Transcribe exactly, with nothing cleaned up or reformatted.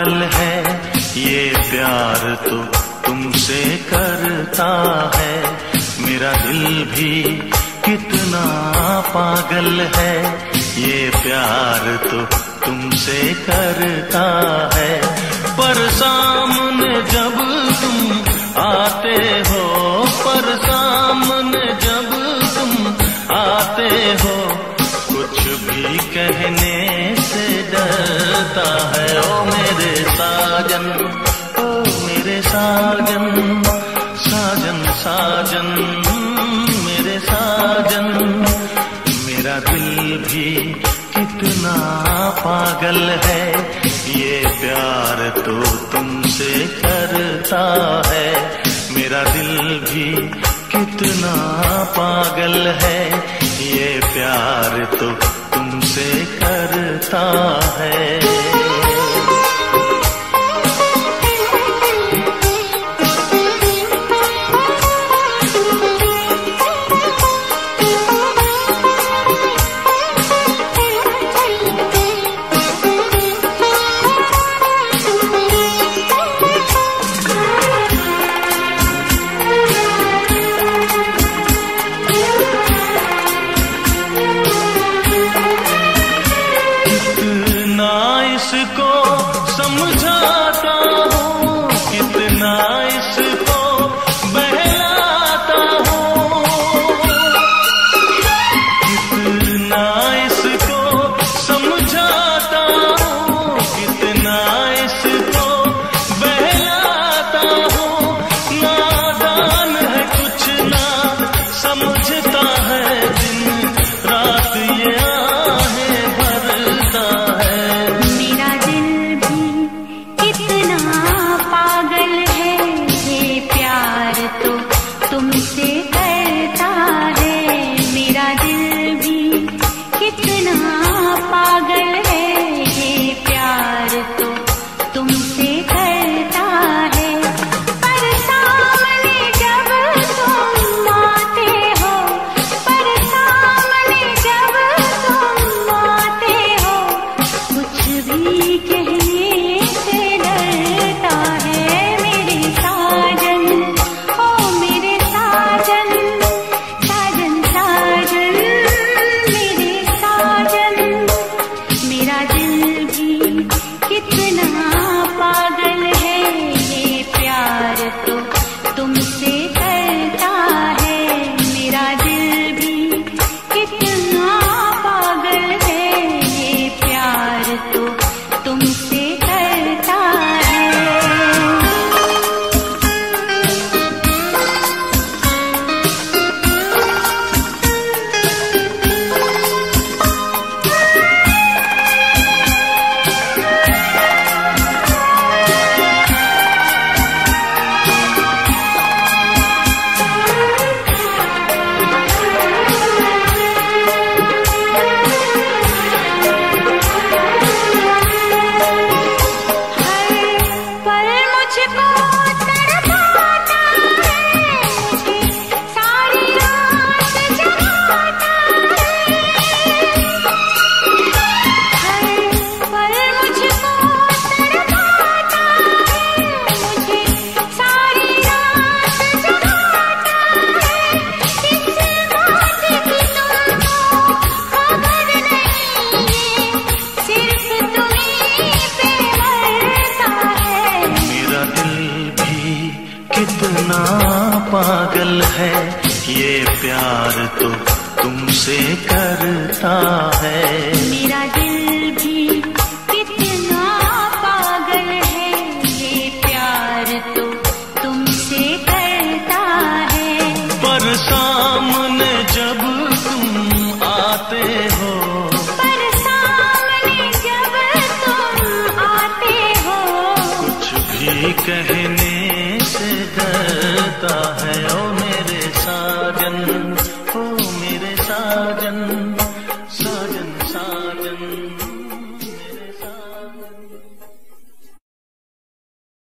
पागल है, ये प्यार तो तुमसे करता है। मेरा दिल भी कितना पागल है, ये प्यार तो तुमसे करता है। पर सामने जब तुम आते हो, पर सामने जब तुम आते हो, कुछ भी कहने से डरता है। ओ मेरे साजन, ओ मेरे साजन, साजन साजन मेरे साजन। मेरा दिल भी कितना पागल है, ये प्यार तो तुमसे करता है। मेरा दिल भी कितना पागल है, ये प्यार तो तुमसे करता है। इसको समझाता हूँ, कितना इसको बहलाता हूँ, कितना इसको समझाता हूँ, कितना इसको बहलाता हूँ। नादान है कुछ ना समझता है, दिन रात ये आहें भरता है। तुमसे करता है, मेरा दिल भी कितना पागल है, ये प्यार तो तुमसे करता है। पर सामने जब तुम आते हो, पर सामने जब तुम आते हो, कुछ भी कहने से डरता है। मेरे साजन, तुमसे करता है, मेरा दिल भी कितना पागल है, ये प्यार तो तुमसे करता है। कितना पागल है, ये प्यार तो तुमसे करता है। मेरा दिल